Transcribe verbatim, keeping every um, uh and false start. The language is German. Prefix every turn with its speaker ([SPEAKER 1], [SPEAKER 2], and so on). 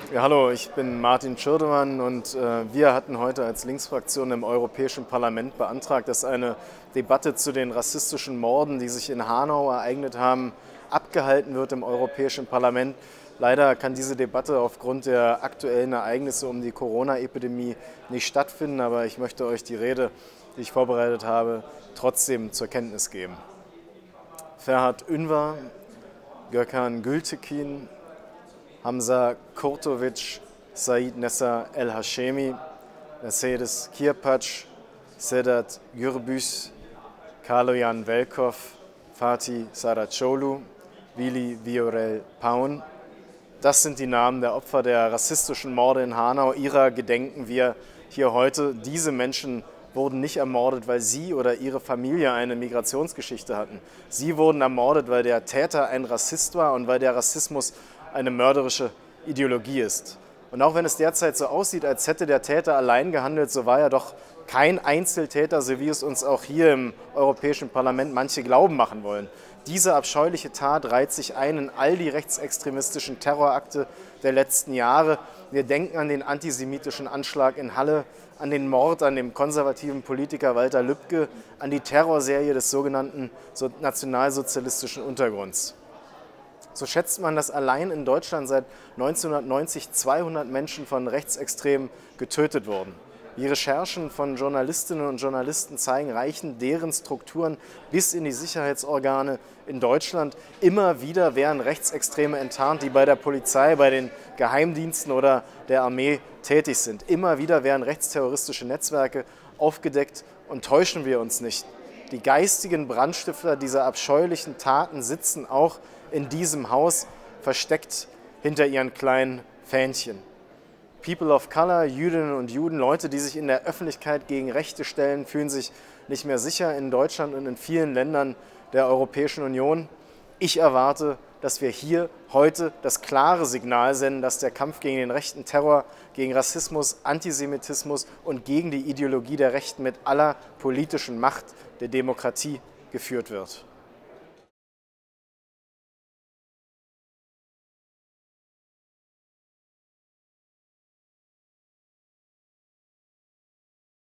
[SPEAKER 1] Ja, hallo, ich bin Martin Schirdemann und äh, wir hatten heute als Linksfraktion im Europäischen Parlament beantragt, dass eine Debatte zu den rassistischen Morden, die sich in Hanau ereignet haben, abgehalten wird im Europäischen Parlament. Leider kann diese Debatte aufgrund der aktuellen Ereignisse um die Corona-Epidemie nicht stattfinden, aber ich möchte euch die Rede, die ich vorbereitet habe, trotzdem zur Kenntnis geben. Ferhat Ünver, Gökhan Gültekin, Hamza Kurtovic, Said Nessa El-Hashemi, Mercedes Kirpac, Sedat Gürbüz, Kaloyan Velkov, Fatih Saraçoğlu, Vili Viorel Paun. Das sind die Namen der Opfer der rassistischen Morde in Hanau. Ihrer gedenken wir hier heute. Diese Menschen wurden nicht ermordet, weil sie oder ihre Familie eine Migrationsgeschichte hatten. Sie wurden ermordet, weil der Täter ein Rassist war und weil der Rassismus eine mörderische Ideologie ist. Und auch wenn es derzeit so aussieht, als hätte der Täter allein gehandelt, so war er doch kein Einzeltäter, so wie es uns auch hier im Europäischen Parlament manche glauben machen wollen. Diese abscheuliche Tat reiht sich ein in all die rechtsextremistischen Terrorakte der letzten Jahre. Wir denken an den antisemitischen Anschlag in Halle, an den Mord an dem konservativen Politiker Walter Lübcke, an die Terrorserie des sogenannten nationalsozialistischen Untergrunds. So schätzt man, dass allein in Deutschland seit neunzehnhundertneunzig zweihundert Menschen von Rechtsextremen getötet wurden. Die Recherchen von Journalistinnen und Journalisten zeigen, reichen deren Strukturen bis in die Sicherheitsorgane in Deutschland. Immer wieder werden Rechtsextreme enttarnt, die bei der Polizei, bei den Geheimdiensten oder der Armee tätig sind. Immer wieder werden rechtsterroristische Netzwerke aufgedeckt und täuschen wir uns nicht. Die geistigen Brandstifter dieser abscheulichen Taten sitzen auch in diesem Haus, versteckt hinter ihren kleinen Fähnchen. People of Color, Jüdinnen und Juden, Leute, die sich in der Öffentlichkeit gegen Rechte stellen, fühlen sich nicht mehr sicher in Deutschland und in vielen Ländern der Europäischen Union. Ich erwarte, dass wir hier heute das klare Signal senden, dass der Kampf gegen den rechten Terror, gegen Rassismus, Antisemitismus und gegen die Ideologie der Rechten mit aller politischen Macht der Demokratie geführt wird.